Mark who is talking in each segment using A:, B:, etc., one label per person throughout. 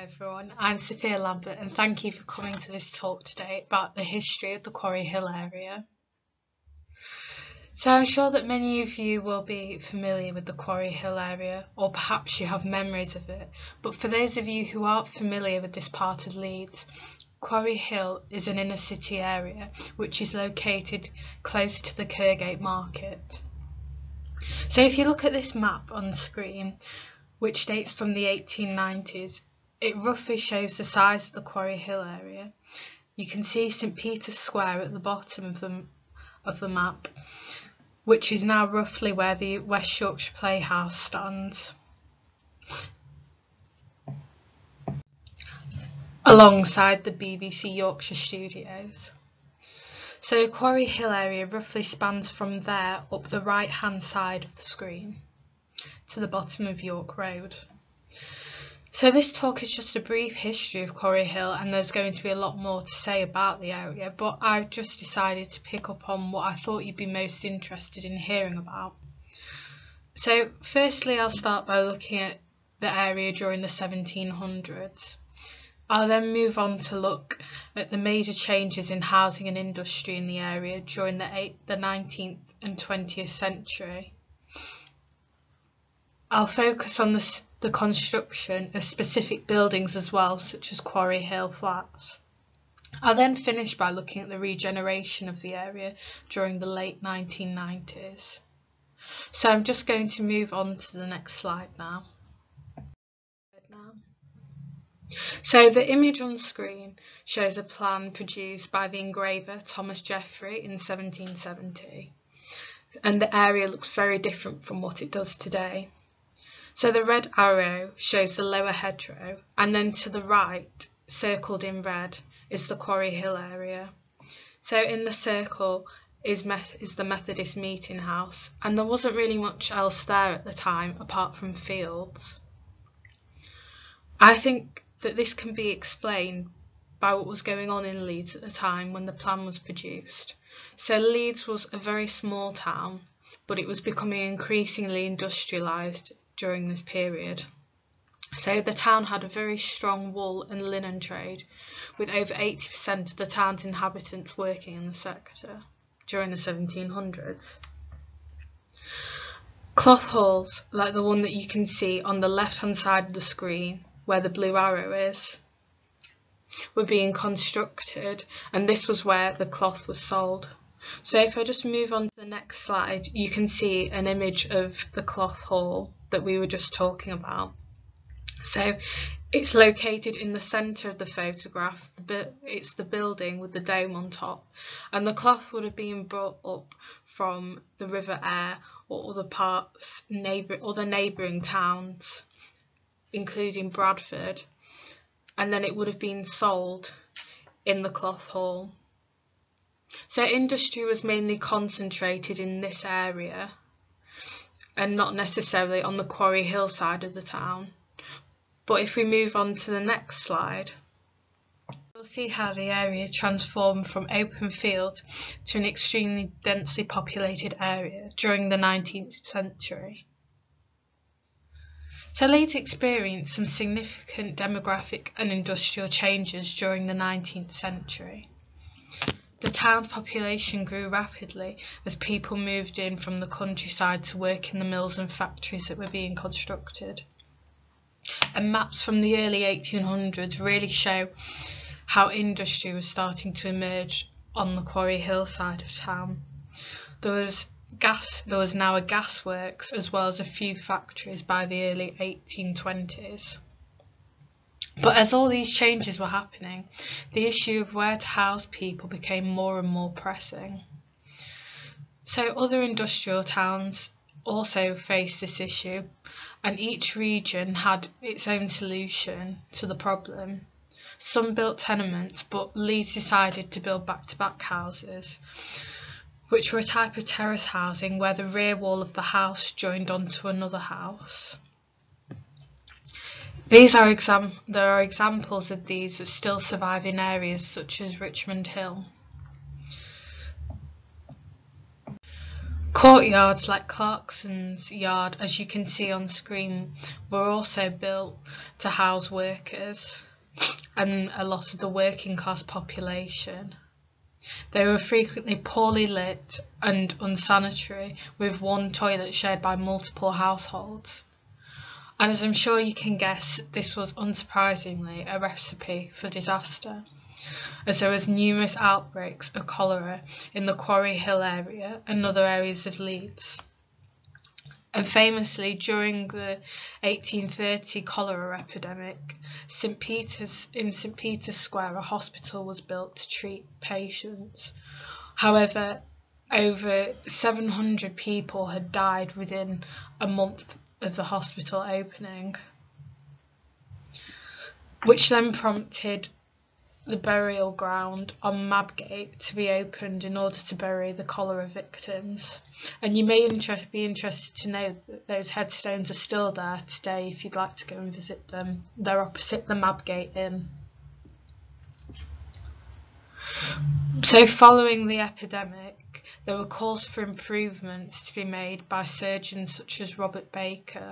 A: everyone, I'm Sophia Lambert and thank you for coming to this talk today about the history of the Quarry Hill area. So I'm sure that many of you will be familiar with the Quarry Hill area, or perhaps you have memories of it, but for those of you who aren't familiar with this part of Leeds, Quarry Hill is an inner city area which is located close to the Kirkgate market. So if you look at this map on screen, which dates from the 1890s, it roughly shows the size of the Quarry Hill area. You can see St Peter's Square at the bottom of the map, which is now roughly where the West Yorkshire Playhouse stands, alongside the BBC Yorkshire Studios. So the Quarry Hill area roughly spans from there up the right hand side of the screen to the bottom of York Road. So this talk is just a brief history of Quarry Hill, and there's going to be a lot more to say about the area, but I've just decided to pick up on what I thought you'd be most interested in hearing about. So firstly, I'll start by looking at the area during the 1700s. I'll then move on to look at the major changes in housing and industry in the area during the 19th and 20th century. I'll focus on the construction of specific buildings as well, such as Quarry Hill Flats. I'll then finish by looking at the regeneration of the area during the late 1990s. So I'm just going to move on to the next slide now. So the image on screen shows a plan produced by the engraver Thomas Jeffrey in 1770, and the area looks very different from what it does today. So the red arrow shows the lower hedgerow, and then to the right, circled in red, is the Quarry Hill area. So in the circle is the Methodist meeting house, and there wasn't really much else there at the time apart from fields. I think that this can be explained by what was going on in Leeds at the time when the plan was produced. So Leeds was a very small town, but it was becoming increasingly industrialised during this period. So the town had a very strong wool and linen trade, with over 80% of the town's inhabitants working in the sector during the 1700s. Cloth halls, like the one that you can see on the left hand side of the screen where the blue arrow is, were being constructed, and this was where the cloth was sold. So if I just move on to the next slide, you can see an image of the cloth hall that we were just talking about. So it's located in the centre of the photograph. It's the building with the dome on top, and the cloth would have been brought up from the River Aire or other neighbouring towns, including Bradford, and then it would have been sold in the cloth hall. So industry was mainly concentrated in this area and not necessarily on the Quarry Hill side of the town. But if we move on to the next slide, you'll see how the area transformed from open field to an extremely densely populated area during the 19th century. So Leeds experienced some significant demographic and industrial changes during the 19th century. The town's population grew rapidly as people moved in from the countryside to work in the mills and factories that were being constructed. And maps from the early 1800s really show how industry was starting to emerge on the Quarry Hill side of town. There was now a gasworks as well as a few factories by the early 1820s. But as all these changes were happening, the issue of where to house people became more and more pressing. So other industrial towns also faced this issue, and each region had its own solution to the problem. Some built tenements, but Leeds decided to build back-to-back houses, which were a type of terrace housing where the rear wall of the house joined onto another house. There are examples of these that still survive in areas such as Richmond Hill. Courtyards like Clarkson's Yard, as you can see on screen, were also built to house workers and a lot of the working class population. They were frequently poorly lit and unsanitary, with one toilet shared by multiple households. And as I'm sure you can guess, this was unsurprisingly a recipe for disaster, as there was numerous outbreaks of cholera in the Quarry Hill area and other areas of Leeds. And famously, during the 1830 cholera epidemic, in St Peter's Square, a hospital was built to treat patients. However, over 700 people had died within a month of the hospital opening, which then prompted the burial ground on Mabgate to be opened in order to bury the cholera victims. And you may be interested to know that those headstones are still there today if you'd like to go and visit them. They're opposite the Mabgate Inn. So following the epidemic, there were calls for improvements to be made by surgeons such as Robert Baker.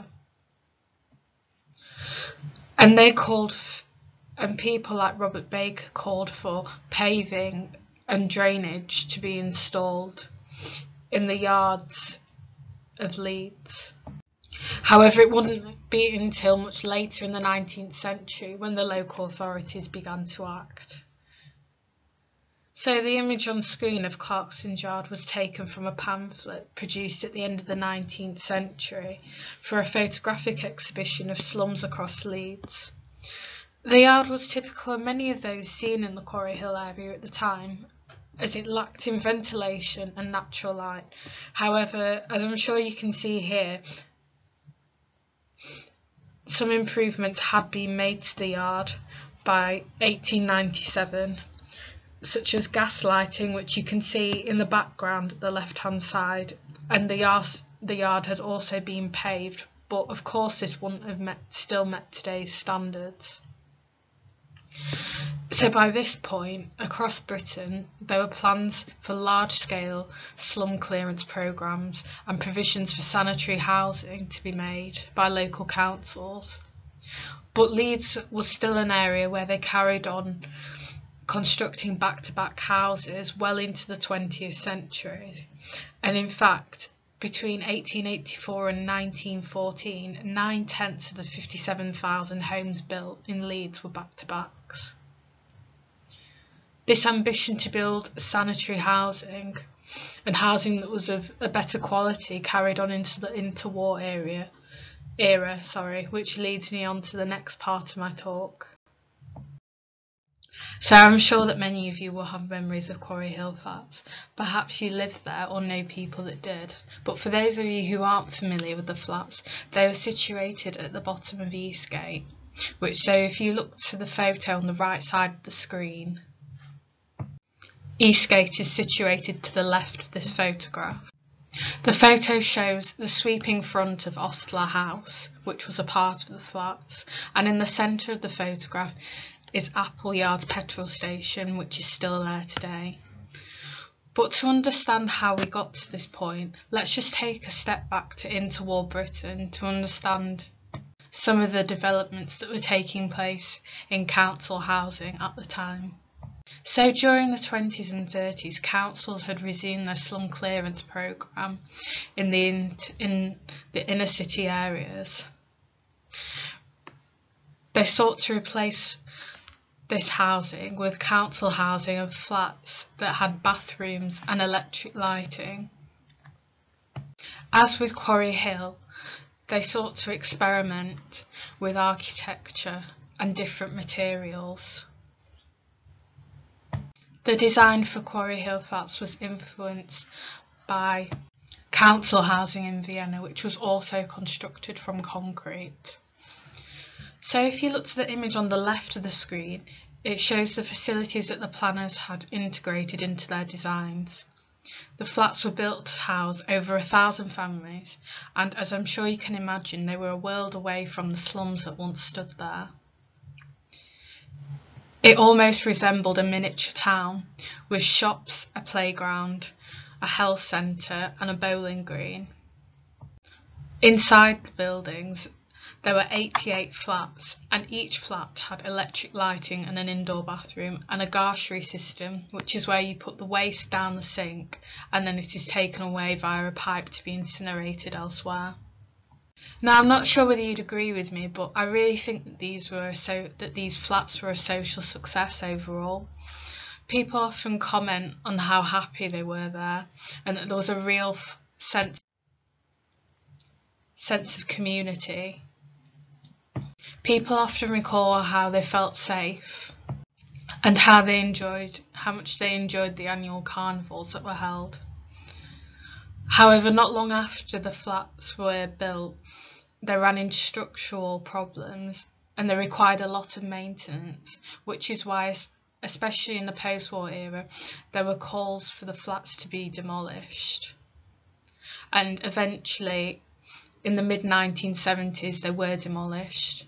A: And people like Robert Baker called for paving and drainage to be installed in the yards of Leeds. However, it wouldn't be until much later in the 19th century when the local authorities began to act. So the image on screen of Clarkson's Yard was taken from a pamphlet produced at the end of the 19th century for a photographic exhibition of slums across Leeds. The yard was typical of many of those seen in the Quarry Hill area at the time, as it lacked in ventilation and natural light. However, as I'm sure you can see here, some improvements had been made to the yard by 1897, such as gas lighting, which you can see in the background at the left-hand side, and the yard had also been paved, but of course this wouldn't have still met today's standards. So by this point, across Britain, there were plans for large-scale slum clearance programmes and provisions for sanitary housing to be made by local councils. But Leeds was still an area where they carried on constructing back-to-back houses well into the 20th century. And in fact, between 1884 and 1914, 9/10 of the 57,000 homes built in Leeds were back-to-backs. This ambition to build sanitary housing and housing that was of a better quality carried on into the interwar era, which leads me on to the next part of my talk. So I'm sure that many of you will have memories of Quarry Hill flats. Perhaps you lived there or know people that did. But for those of you who aren't familiar with the flats, they were situated at the bottom of Eastgate, so if you look to the photo on the right side of the screen, Eastgate is situated to the left of this photograph. The photo shows the sweeping front of Ostler House, which was a part of the flats, and in the centre of the photograph is Appleyard's petrol station, which is still there today. But to understand how we got to this point, let's just take a step back to interwar Britain to understand some of the developments that were taking place in council housing at the time. So during the 20s and 30s, councils had resumed their slum clearance programme in the inner city areas. They sought to replace this housing with council housing of flats that had bathrooms and electric lighting. As with Quarry Hill, they sought to experiment with architecture and different materials. The design for Quarry Hill flats was influenced by council housing in Vienna, which was also constructed from concrete. So if you look to the image on the left of the screen, it shows the facilities that the planners had integrated into their designs. The flats were built to house over 1,000 families, and as I'm sure you can imagine, they were a world away from the slums that once stood there. It almost resembled a miniature town, with shops, a playground, a health centre and a bowling green. Inside the buildings there were 88 flats, and each flat had electric lighting and an indoor bathroom and a gaucherie system, which is where you put the waste down the sink and then it is taken away via a pipe to be incinerated elsewhere. Now, I'm not sure whether you'd agree with me, but I really think that these flats were a social success overall. People often comment on how happy they were there, and that there was a real sense of community. People often recall how they felt safe and how much they enjoyed the annual carnivals that were held. However, not long after the flats were built, they ran into structural problems and they required a lot of maintenance, which is why, especially in the post-war era, there were calls for the flats to be demolished. And eventually, in the mid-1970s, they were demolished.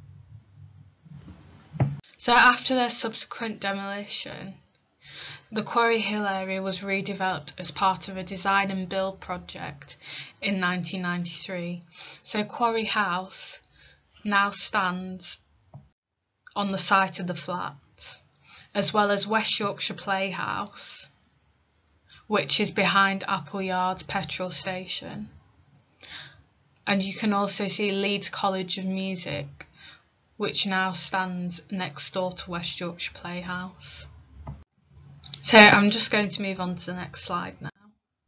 A: So after their subsequent demolition, the Quarry Hill area was redeveloped as part of a design and build project in 1993. So Quarry House now stands on the site of the flats, as well as West Yorkshire Playhouse, which is behind Appleyard's petrol station. And you can also see Leeds College of Music, which now stands next door to West Yorkshire Playhouse. So I'm just going to move on to the next slide now.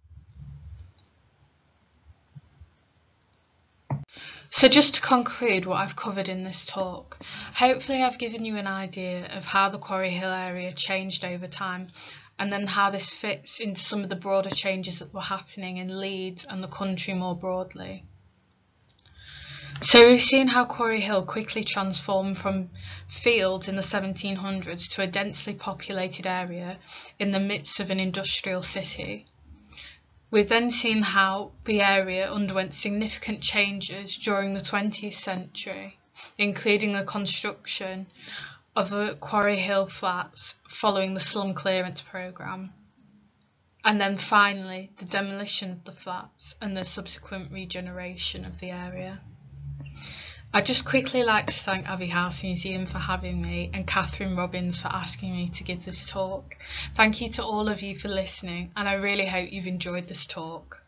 A: So just to conclude what I've covered in this talk, hopefully I've given you an idea of how the Quarry Hill area changed over time, and then how this fits into some of the broader changes that were happening in Leeds and the country more broadly. So we've seen how Quarry Hill quickly transformed from fields in the 1700s to a densely populated area in the midst of an industrial city. We've then seen how the area underwent significant changes during the 20th century, including the construction of the Quarry Hill flats following the slum clearance programme, and then finally the demolition of the flats and the subsequent regeneration of the area. I'd just quickly like to thank Abbey House Museum for having me, and Catherine Robbins for asking me to give this talk. Thank you to all of you for listening, and I really hope you've enjoyed this talk.